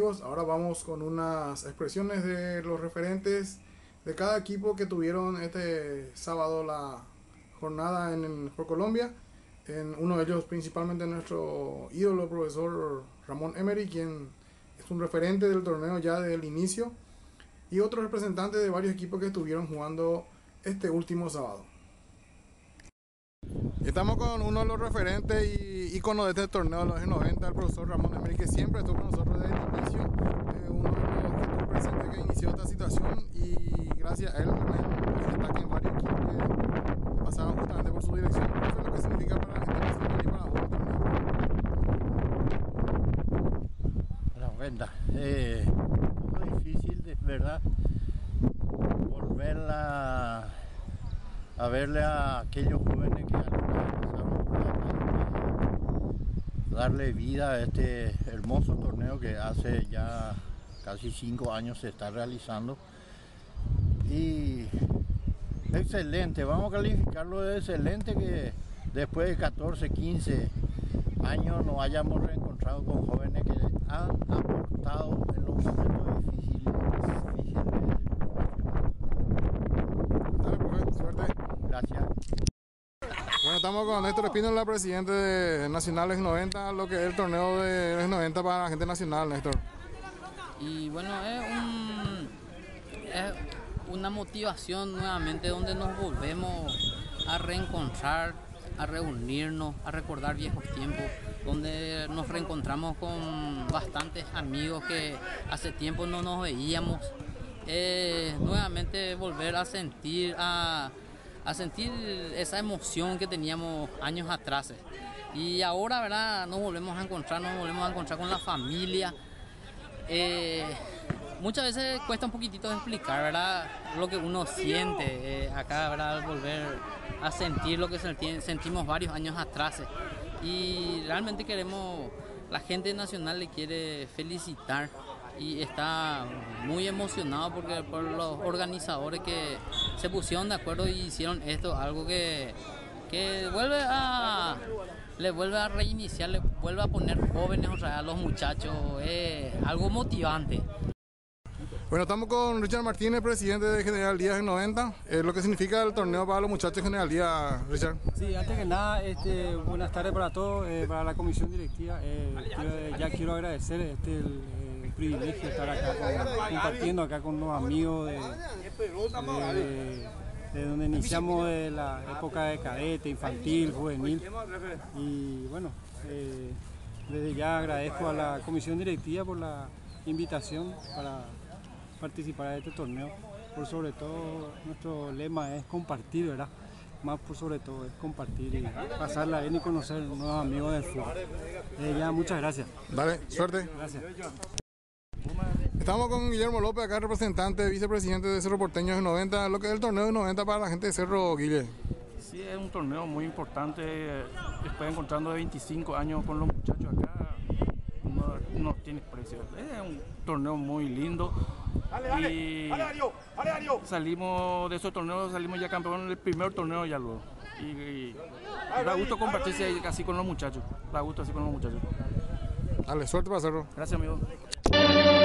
amigos, ahora vamos con unas expresiones de los referentes de cada equipo que tuvieron este sábado la jornada por Colombia. Uno de ellos principalmente nuestro ídolo, profesor Ramón Emery, quien es un referente del torneo ya desde el inicio, y otros representantes de varios equipos que estuvieron jugando este último sábado. Estamos con uno de los referentes y íconos de este torneo de los años 90, el profesor Ramón Emery, que siempre estuvo con nosotros desde el inicio, uno de los que estuvo presente que inició esta situación, y gracias a él está en varios equipos que pasaron justamente por su dirección. Eso es lo que significa para la gente nacional y para otros torneos. La cuenta, un poco difícil, de verdad, volver a verle a aquellos jóvenes que alguna vez pasaron por la calle, darle vida a este hermoso torneo que hace ya casi 5 años se está realizando. Y excelente, vamos a calificarlo de excelente, que después de 14, 15 años nos hayamos reencontrado con jóvenes que han aportado en los momentos difíciles. Dale, profe, suerte. Gracias. Bueno, estamos con Néstor Espínola, presidente de Nacionales 90, lo que es el torneo de los 90 para la gente nacional, Néstor. Y bueno, es una motivación nuevamente donde nos volvemos a reencontrar, a reunirnos, a recordar viejos tiempos, donde nos reencontramos con bastantes amigos que hace tiempo no nos veíamos. Nuevamente volver a sentir esa emoción que teníamos años atrás. Y ahora, ¿verdad? Nos volvemos a encontrar con la familia. Muchas veces cuesta un poquitito de explicar, ¿verdad?, lo que uno siente acá, ¿verdad?, volver a sentir lo que sentimos varios años atrás. Y realmente la gente nacional le quiere felicitar y está muy emocionado por los organizadores que se pusieron de acuerdo y hicieron esto, algo que le vuelve a reiniciar, le vuelve a poner jóvenes, o sea, a los muchachos, algo motivante. Bueno, estamos con Richard Martínez, presidente de General Díaz en 90, lo que significa el torneo para los muchachos de General Díaz, Richard. Sí, antes que nada, buenas tardes para todos, para la comisión directiva. Quiero agradecer el privilegio de estar acá compartiendo acá con unos amigos de donde iniciamos de la época de cadete, infantil, juvenil. Y bueno, desde ya agradezco a la comisión directiva por la invitación para participar de este torneo. Por sobre todo, nuestro lema es compartir, ¿verdad? Más por sobre todo es compartir y pasarla bien y conocer nuevos amigos del fútbol. Muchas gracias. Dale, suerte. Gracias. Estamos con Guillermo López, acá representante, vicepresidente de Cerro Porteño de 90, lo que es el torneo de 90 para la gente de Cerro, Guille. Sí, es un torneo muy importante, después encontrando de 25 años con los muchachos acá, no tiene precio. Es un torneo muy lindo y salimos de esos torneos, salimos ya campeón en el primer torneo ya luego. Y da gusto compartirse así con los muchachos, Dale, suerte para Cerro. Gracias, amigo.